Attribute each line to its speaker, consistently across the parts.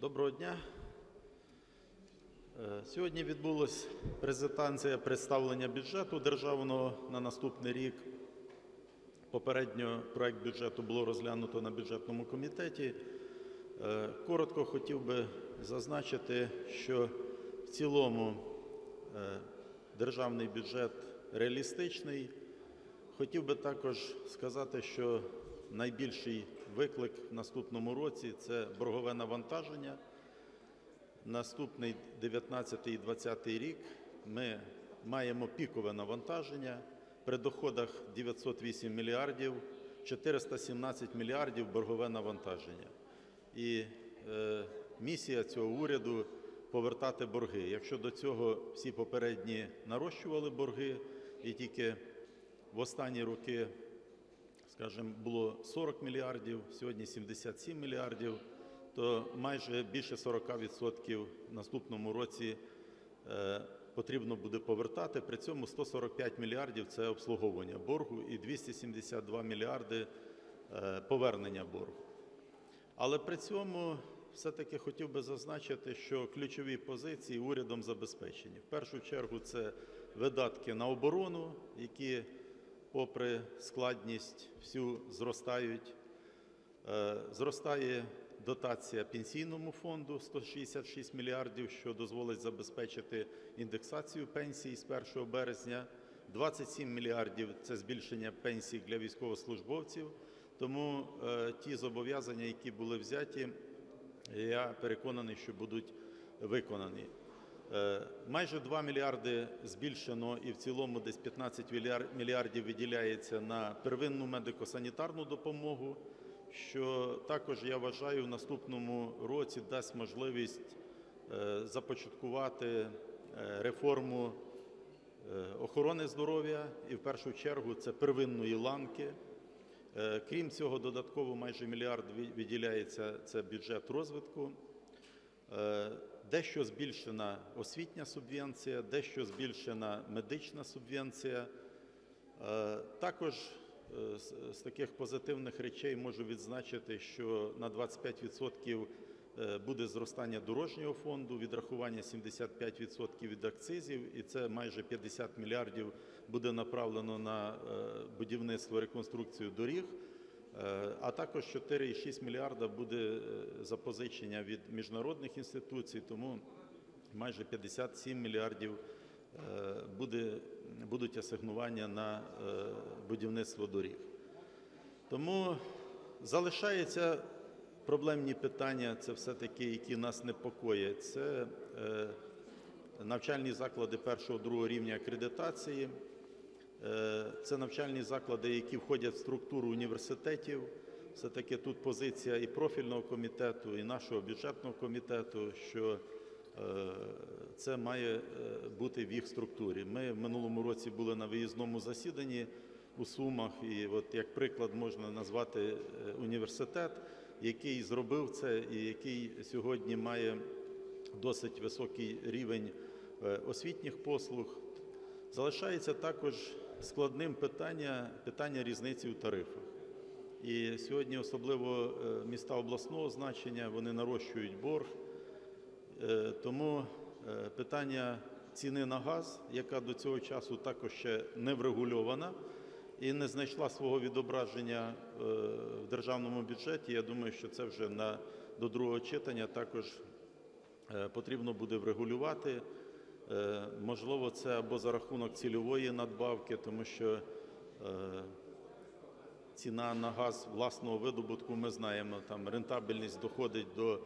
Speaker 1: Доброго дня. Сьогодні відбулася презентація представлення бюджету державного на наступний рік. Попередньо проект бюджету було розглянуто на бюджетному комітеті. Коротко хотів би зазначити, що в цілому державний бюджет реалістичний. Хотів би також сказати, що найбільший виклик в наступному році – це боргове навантаження. Наступний 19-й і 20-й рік ми маємо пікове навантаження. При доходах 908 мільярдів, 417 мільярдів боргове навантаження. І місія цього уряду – повертати борги. Якщо до цього всі попередні нарощували борги, і тільки в останні роки, скажімо, було 40 мільярдів, сьогодні 77 мільярдів, то майже більше 40% в наступному році потрібно буде повертати. При цьому 145 мільярдів – це обслуговування боргу і 272 мільярди – повернення боргу. Але при цьому все-таки хотів би зазначити, що ключові позиції урядом забезпечені. В першу чергу це видатки на оборону, які попри складність всю зростають. Зростає дотація Пенсійному фонду – 166 мільярдів, що дозволить забезпечити індексацію пенсій з 1 березня. 27 мільярдів – це збільшення пенсій для військовослужбовців. Тому ті зобов'язання, які були взяті, я переконаний, що будуть виконані. Майже 2 мільярди збільшено і в цілому десь 15 мільярдів виділяється на первинну медико-санітарну допомогу, що також, я вважаю, в наступному році дасть можливість започаткувати реформу охорони здоров'я і в першу чергу це первинної ланки. Крім цього, додатково майже мільярд виділяється – це бюджет розвитку. Дещо збільшена освітня субвенція, дещо збільшена медична субвенція. Також з таких позитивних речей можу відзначити, що на 25% буде зростання дорожнього фонду, відрахування 75% від акцизів, і це майже 50 мільярдів буде направлено на будівництво, реконструкцію доріг, а також 4,6 мільярда буде запозичення від міжнародних інституцій, тому майже 57 мільярдів будуть асигнування на будівництво доріг. Тому залишаються проблемні питання, це все-таки, які нас непокоять. Це навчальні заклади 1-2 рівня акредитації, це навчальні заклади, які входять в структуру університетів. Все-таки тут позиція і профільного комітету, і нашого бюджетного комітету, що це має бути в їх структурі. Ми в минулому році були на виїзному засіданні у Сумах, і от як приклад можна назвати університет, який зробив це і який сьогодні має досить високий рівень освітніх послуг. Залишається також складним питання різниці у тарифах. І сьогодні особливо міста обласного значення, вони нарощують борг. Тому питання ціни на газ, яка до цього часу також ще не врегульована і не знайшла свого відображення в державному бюджеті, я думаю, що це вже до другого читання також потрібно буде врегулювати. Можливо, це або за рахунок цільової надбавки, тому що ціна на газ власного видобутку, ми знаємо, там рентабельність доходить до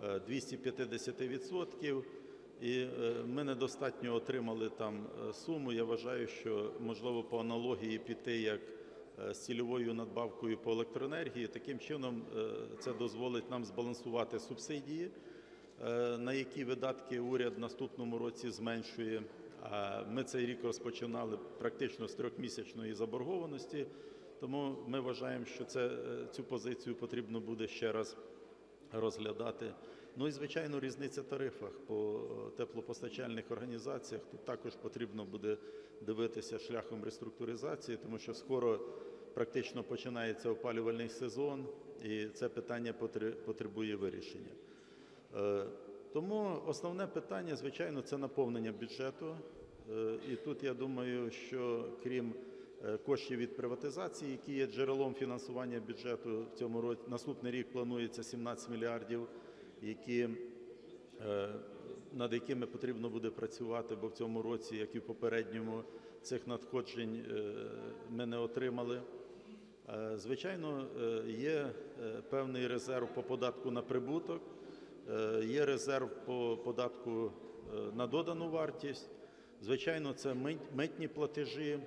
Speaker 1: 250%, і ми недостатньо отримали там суму. Я вважаю, що можливо по аналогії піти як з цільовою надбавкою по електроенергії. Таким чином це дозволить нам збалансувати субсидії, на які видатки уряд в наступному році зменшує. Ми цей рік розпочинали практично з 3-місячної заборгованості, тому ми вважаємо, що цю позицію потрібно буде ще раз розглядати. Ну і, звичайно, різниця в тарифах по теплопостачальних організаціях. Тут також потрібно буде дивитися шляхом реструктуризації, тому що скоро практично починається опалювальний сезон, і це питання потребує вирішення. Тому основне питання, звичайно, це наповнення бюджету. І тут, я думаю, що крім коштів від приватизації, які є джерелом фінансування бюджету в цьому році, наступний рік планується 17 мільярдів, над якими потрібно буде працювати, бо в цьому році, як і в попередньому, цих надходжень ми не отримали. Звичайно, є певний резерв по податку на прибуток, є резерв по податку на додану вартість. Звичайно, це митні платежі.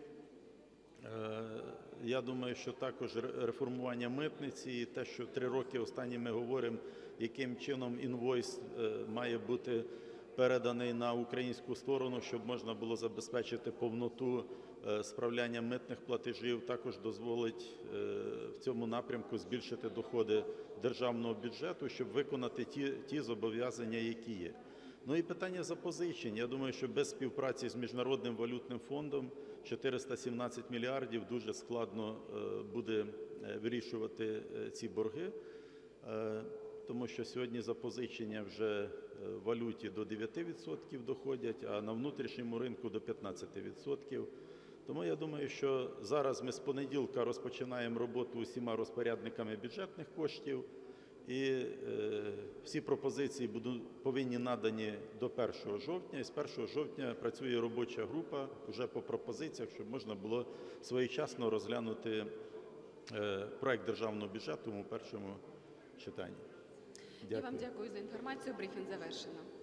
Speaker 1: Я думаю, що також реформування митниці і те, що 3 роки останні ми говоримо, яким чином інвойс має бути переданий на українську сторону, щоб можна було забезпечити повноту справляння митних платежів, також дозволить в цьому напрямку збільшити доходи державного бюджету, щоб виконати ті зобов'язання, які є. Ну і питання запозичень. Я думаю, що без співпраці з Міжнародним валютним фондом 417 мільярдів дуже складно буде вирішувати ці борги, тому що сьогодні запозичення вже в валюті до 9% доходять, а на внутрішньому ринку до 15%. Тому я думаю, що зараз ми з понеділка розпочинаємо роботу усіма розпорядниками бюджетних коштів, і всі пропозиції повинні надані до 1 жовтня. І з 1 жовтня працює робоча група вже по пропозиціях, щоб можна було своєчасно розглянути проект державного бюджету у першому читанні.
Speaker 2: Я вам дякую за інформацію. Брифінг завершено.